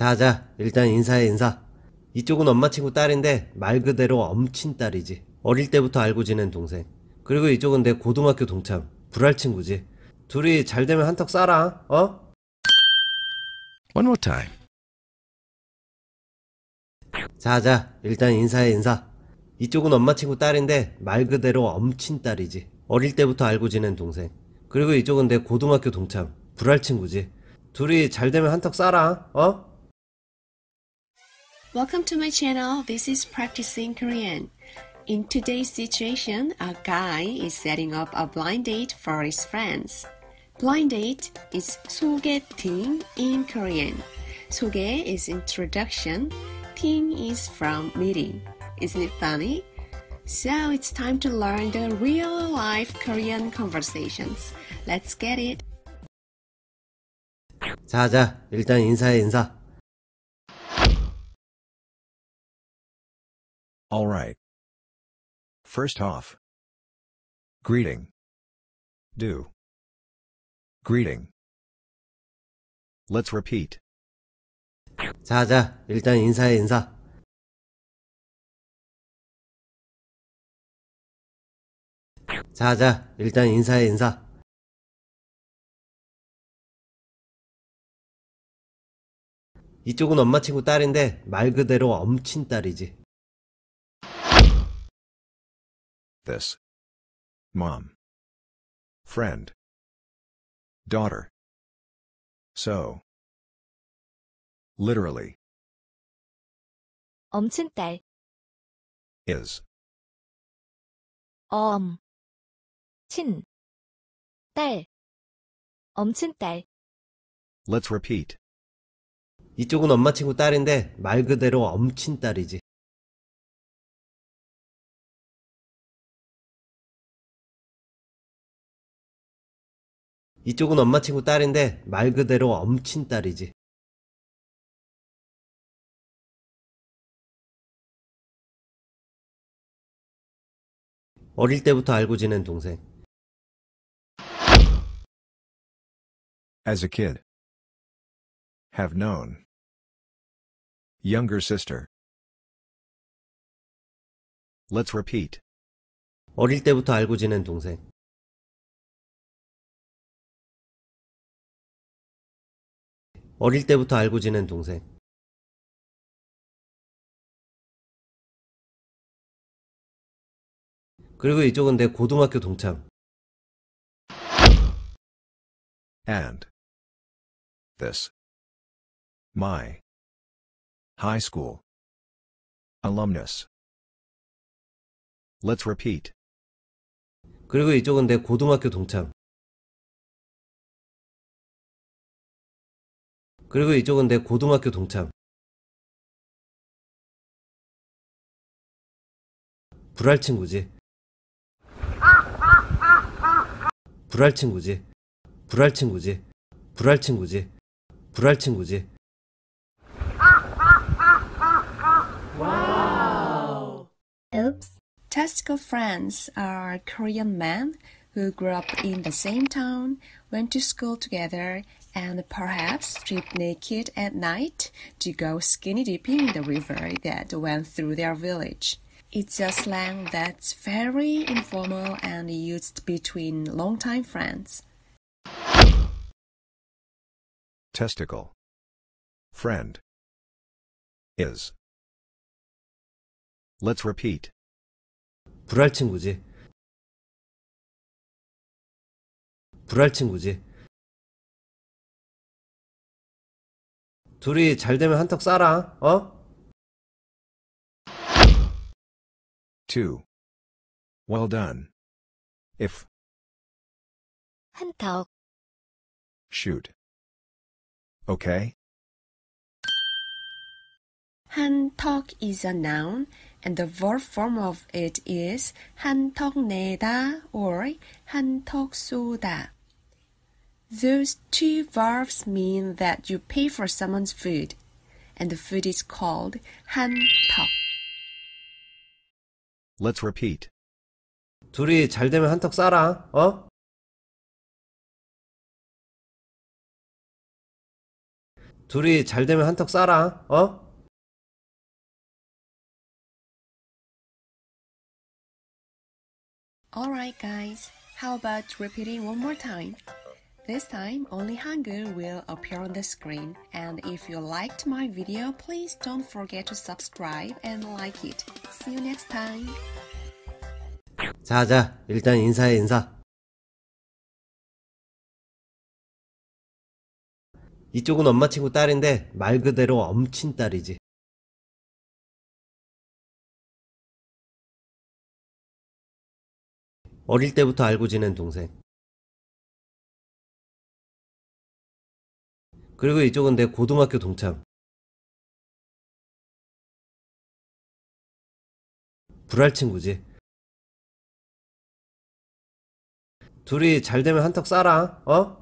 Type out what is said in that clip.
자자, 일단 인사해, 인사. 이쪽은 엄마 친구 딸인데 말 그대로 엄친딸이지. 어릴 때부터 알고 지낸 동생. 그리고 이쪽은 내 고등학교 동창, 불알 친구지. 둘이 잘 되면 한턱 쏴라, 어? One more time. 자자, 일단 인사해, 인사. 이쪽은 엄마 친구 딸인데 말 그대로 엄친딸이지. 어릴 때부터 알고 지낸 동생. 그리고 이쪽은 내 고등학교 동창, 불알 친구지. 둘이 잘 되면 한턱 쏴라, 어? Welcome to my channel. This is Practicing Korean. In today's situation, a guy is setting up a blind date for his friends. Blind date is 소개팅 in Korean. 소개 is introduction. 팅 is from meeting. Isn't it funny? So it's time to learn the real life Korean conversations. Let's get it. 자자, 일단 인사해, 인사. All right. First off. Greeting. Do. Greeting. Let's repeat. 자자, 일단 인사해, 인사. 자자, 일단 인사해, 인사. 이쪽은 엄마 친구 딸인데 말 그대로 엄친딸이지. This. Mom. Friend. Daughter. So. Literally. 엄친딸, Is. 친, 딸, 엄친딸, Let's repeat. 이쪽은 엄마 친구 딸인데 말 그대로 엄친딸이지. 이쪽은 엄마 친구 딸인데 말 그대로 엄친딸이지. 어릴 때부터 알고 지낸 동생. As a kid. Have known. Younger sister. Let's repeat. 어릴 때부터 알고 지낸 동생. 어릴 때부터 알고 지낸 동생. 그리고 이쪽은 내 고등학교 동창. And. This. My. High school. Alumnus. Let's repeat. 그리고 이쪽은 내 고등학교 동창. 그리고 이쪽은 내 고등학교 동창. 불알 친구지. 불알 친구지. 불알 친구지. 불알 친구지. 불알 친구지. Oops. Testicle friends are Korean men who grew up in the same town, went to school together, and perhaps stripped naked at night to go skinny dipping in the river that went through their village. It's a slang that's very informal and used between longtime friends. Testicle. Friend. Is. Let's repeat. 불알 친구지. 불알 친구지. 둘이 잘 되면 한턱 쏴라, 어? 2. Well done. If. 한턱, Shoot. Okay? 한턱 is a noun, and the verb form of it is 한턱 내다 or 한턱 쏘다. Those two verbs mean that you pay for someone's food, and the food is called 한턱. Let's repeat. 둘이 잘 되면 한턱 쏴라, 어? 둘이 잘 되면 한턱 쏴라, 어? Alright guys, how about repeating one more time? This time only Hangul will appear on the screen, and if you liked my video, please don't forget to subscribe and like it. See you next time. 자, 일단 인사해, 인사. 이쪽은 엄마 친구 딸인데 말 그대로 엄친 딸이지. 어릴 때부터 알고 지낸 동생. 그리고 이쪽은 내 고등학교 동창. 불알 친구지. 둘이 잘 되면 한턱 쏴라, 어?